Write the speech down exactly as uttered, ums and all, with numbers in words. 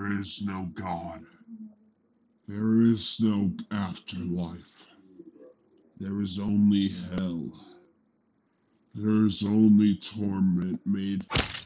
There is no God. There is no afterlife. There is only hell. There is only torment made